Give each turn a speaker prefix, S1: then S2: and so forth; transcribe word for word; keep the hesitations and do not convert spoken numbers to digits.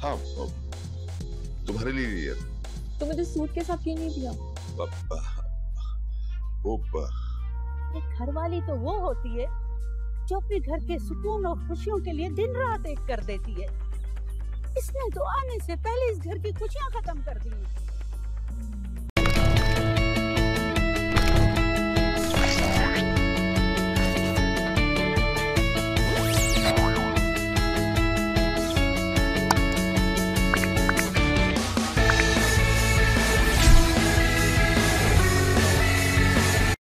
S1: हाँ, तुम्हारे लिए लिया।
S2: तो मुझे सूट के साथ क्यों नहीं दिया?
S1: वो
S3: घर वाली तो वो होती है जो अपने घर के सुकून और खुशियों के लिए दिन रात एक कर देती है। इसने तो आने से पहले इस घर की खुशियां खत्म कर दी।